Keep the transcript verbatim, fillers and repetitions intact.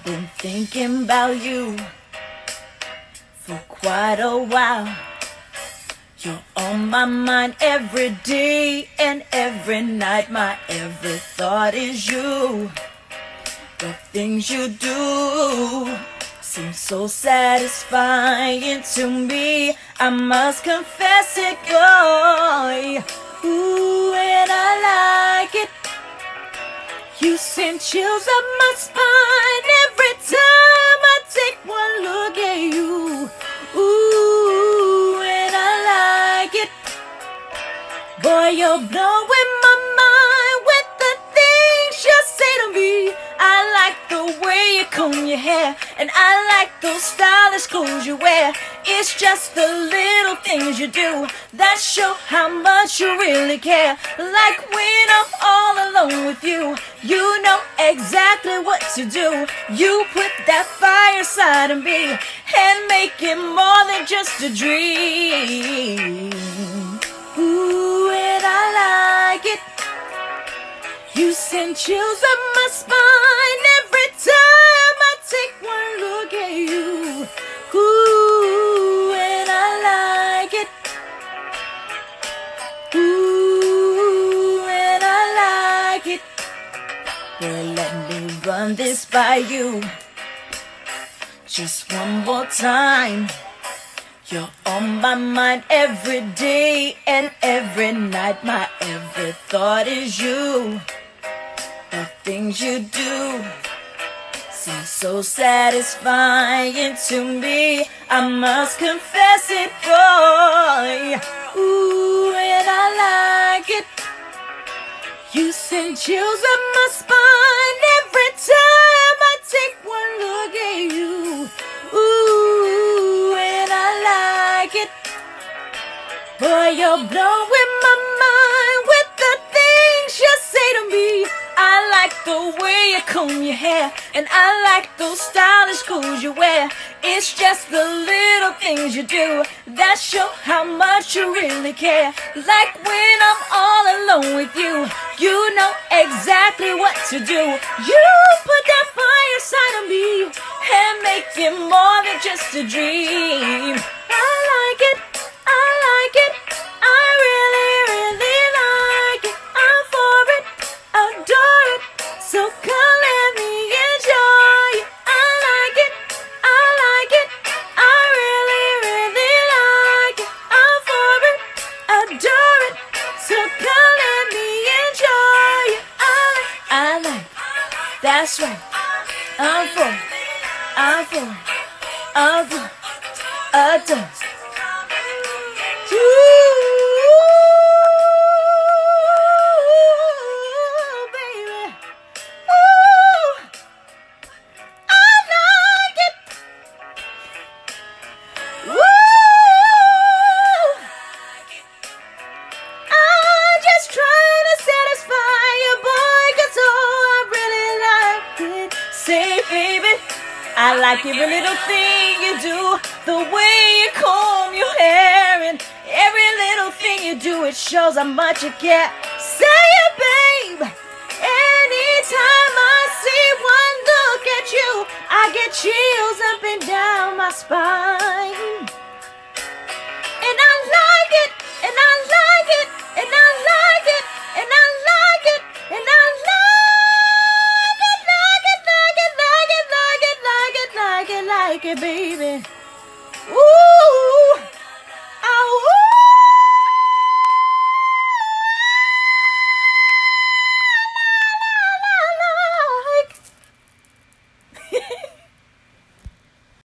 Been thinking about you for quite a while. You're on my mind every day and every night. My every thought is you. The things you do seem so satisfying to me. I must confess it, boy. Ooh, and I like it. You send chills up my spine every time I take one look at you. Ooh, and I like it. Boy, you're blowing my mind with the things you say to me. I like the way you comb your hair, and I like those stylish clothes you wear. It's just the little things you do that show how much you really care. Like when I'm all alone with you, you know exactly what to do. You put that fire inside of me and make it more than just a dream. Ooh, and I like it. You send chills up my spine every time I take one look at you. Ooh, and I like it. Ooh, and I like it. Well, let me run this by you just one more time. You're on my mind every day and every night. My every thought is you. The things you do seem so satisfying to me. I must confess it, boy. Ooh, and I like it. You send chills up my spine every time I take one look at you. Ooh, and I like it. Boy, you're blowing my mind with the things you say to me. I like the way you comb your hair, and I like those stylish clothes you wear. It's just the little things you do that show how much you really care. Like when I'm all alone with you, you know exactly what to do. You put that fire inside of me and make it more than just a dream. I like it, I like it, I really, really like it. I'm for it, adore it, so come let me enjoy it. I like it, I like it, I really, really like it. I'm for it, adore it, so come let me enjoy it. I like, I like, that's right. I'm for it, I'm for it, I'm for it, adore it. I like every little thing you do, the way you comb your hair, and every little thing you do, it shows how much you care. Say it, babe. Anytime I see one look at you, I get chills up and down my spine. And I like it, and I like it, and I like it, and I like it, and I like it. Like it, baby. Ooh.